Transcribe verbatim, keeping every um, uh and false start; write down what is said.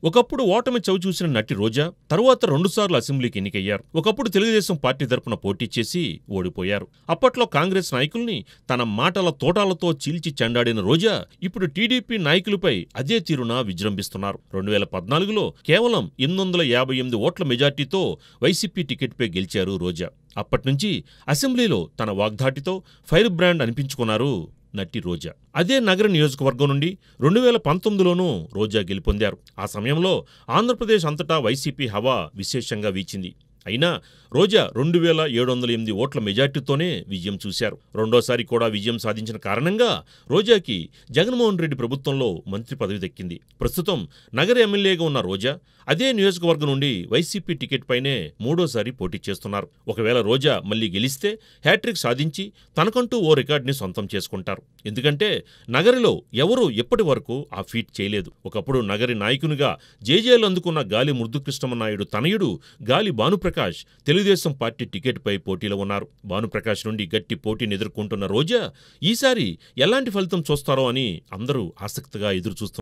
ఒకప్పుడు ఓటమి చవిచూసిన నటి రోజా తరువాత రెండుసార్లు అసెంబ్లీకి ఎన్నికయ్యారు. ఒకప్పుడు తెలుగుదేశం పార్టీ తరపున పోటీ చేసి ఓడిపోయారు. అప్పట్లో కాంగ్రెస్ నాయకుల్ని తన మాటల తోటాలతో చీల్చి చెండాడిన రోజా ఇప్పుడు టీడీపీ నాయకులపై అదే తీరున విజృంభిస్తున్నారు. రెండు వేల పద్నాలుగులో కేవలం ఎనిమిది వందల యాభై ఎనిమిది ఓట్ల మెజార్టీతో వైసీపీ టికెట్పై గెలిచారు రోజా. అప్పట్నుంచి అసెంబ్లీలో తన వాగ్దాటితో ఫైర్ బ్రాండ్ అనిపించుకున్నారు నటి రోజా. అదే నగర నియోజకవర్గం నుండి రెండు వేల పంతొమ్మిదిలోనూ రోజా గెలుపొందారు. ఆ సమయంలో ఆంధ్రప్రదేశ్ అంతటా వైసీపీ హవా విశేషంగా వీచింది. అయినా రోజా రెండు వేల ఏడు వందల ఎనిమిది ఓట్ల మెజార్టీతోనే విజయం చూశారు. రెండోసారి కూడా విజయం సాధించిన కారణంగా రోజాకి జగన్మోహన్ రెడ్డి ప్రభుత్వంలో మంత్రి పదవి దక్కింది. ప్రస్తుతం నగర ఎమ్మెల్యేగా ఉన్న రోజా అదే నియోజకవర్గం నుండి వైసీపీ టికెట్ పైనే మూడోసారి పోటీ చేస్తున్నారు. ఒకవేళ రోజా మళ్లీ గెలిస్తే హ్యాట్రిక్ సాధించి తనకంటూ ఓ రికార్డుని సొంతం చేసుకుంటారు. ఎందుకంటే నగరిలో ఎవరూ ఎప్పటి వరకు ఆ ఫీట్ చేయలేదు. ఒకప్పుడు నగరి నాయకునిగా జేజేలు అందుకున్న గాలి ముద్దుకృష్ణమనాయుడు తనయుడు గాలి భానుప్రకాష్ తెలుగుదేశం పార్టీ టికెట్పై పోటీలో ఉన్నారు. భానుప్రకాష్ నుండి గట్టి పోటీని ఎదుర్కొంటున్న రోజా ఈసారి ఎలాంటి ఫలితం చూస్తారో అని అందరూ ఆసక్తిగా ఎదురుచూస్తున్నారు.